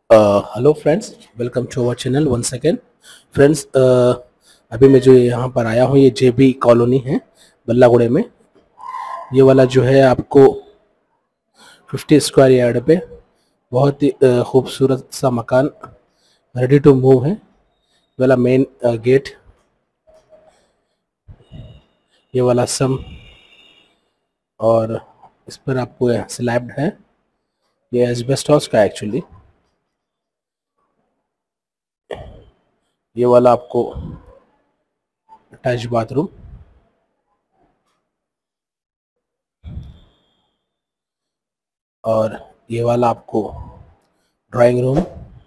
Hello friends, welcome to our channel once again. Friends, अभी मैं जो यहाँ पर आया हूँ ये जेबी कॉलोनी है बल्लागुड़े में। ये वाला जो है आपको 50 स्क्वायर यार्ड पे बहुत ही खूबसूरत सा मकान रेडी टू मूव है। ये वाला मेन गेट, ये वाला सम, और इस पर आपको स्लैब्ड है। ये एस्बेस्टॉस का एक्चुअली। ये वाला आपको अटैच बाथरूम, और ये वाला आपको drawing room,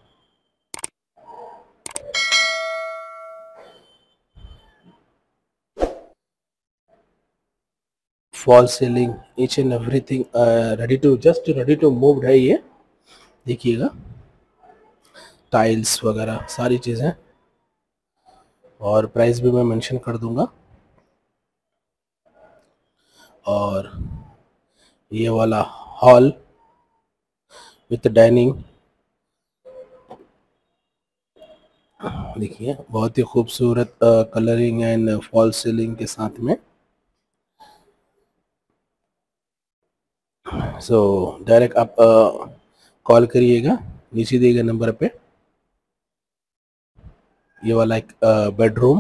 fall ceiling, each and everything ready to move है ये। देखिएगा, टाइल्स वगैरह सारी चीज़ें, और प्राइस भी मैं मेंशन कर दूंगा। और ये वाला हॉल विथ डाइनिंग, देखिए बहुत ही खूबसूरत कलरिंग एंड फॉल सीलिंग के साथ में। सो डायरेक्ट आप कॉल करिएगा नीचे दिए गए नंबर पे। ये वाला एक बेडरूम,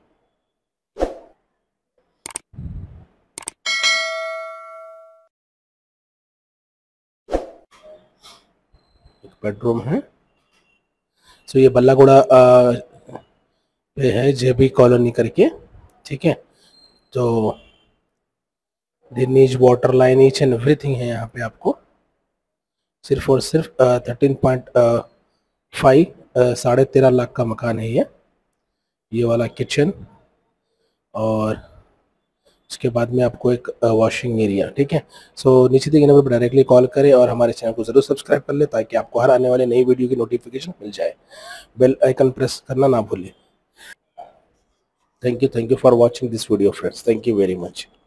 है। सो ये बल्लागुड़ा पे है, जेबी कॉलोनी करके, ठीक है। तो drainage, water line, each and everything है यहाँ पे आपको। सिर्फ और सिर्फ 13.5 13.5 लाख का मकान है ये वाला किचन, और उसके बाद में आपको एक वॉशिंग एरिया, ठीक है। सो नीचे दिए गए नंबर पर डायरेक्टली कॉल करें और हमारे चैनल को ज़रूर सब्सक्राइब कर ले, ताकि आपको हर आने वाले नई वीडियो की नोटिफिकेशन मिल जाए। बेल आइकन प्रेस करना ना भूलें। Thank you for watching this video friends, thank you very much.